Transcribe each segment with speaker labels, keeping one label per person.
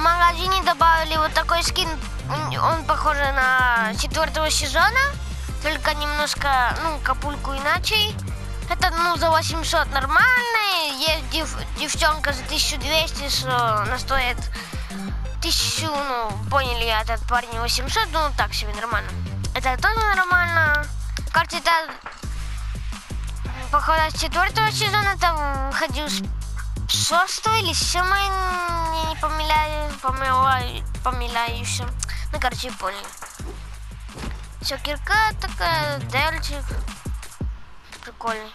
Speaker 1: магазине добавили вот такой скин. Он похож на 4-го сезона, только немножко, капульку иначе. Это, за 800 нормально. Есть девчонка за 1200, что она стоит 1000, поняли, этот парень 800, так себе нормально. Это тоже нормально. Кажется, это походу с 4-го сезона, там ходил с 6-го или 7-го, я не помиляюсь. Короче, понял. Все, кирка такая, дельчик. Прикольный.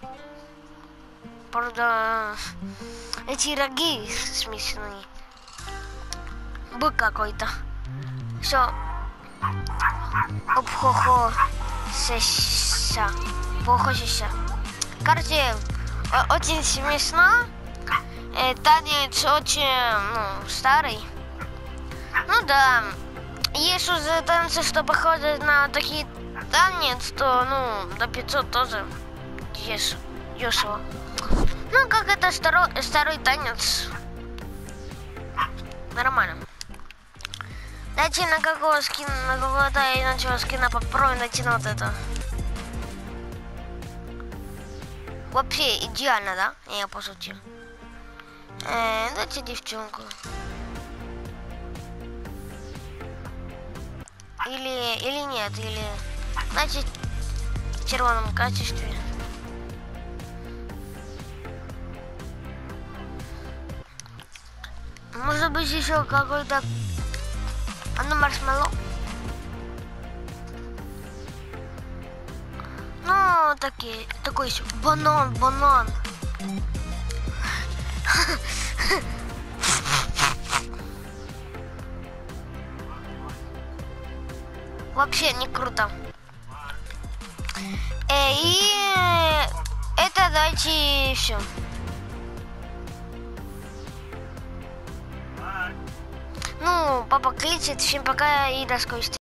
Speaker 1: Правда, эти роги смешные. Бык какой-то. Все. Обхохо. Сеся. Похожися. Короче, очень смешно. Танец очень, старый. Да. Есть уже танцы, что походят на такие танец, то, до 500 тоже есть дешево. Как это старый танец. Нормально. Дайте на какого скина, на какого-то иначе скина попробуем найти на вот это. Вообще идеально, да? Я пошутил. Дайте девчонку. Или нет, или значит в червоном качестве. Может быть еще какой-то маршмеллоу. Такой еще банан. Вообще не круто. И это дайте все. Папа кличет. Всем пока и до скорой встречи.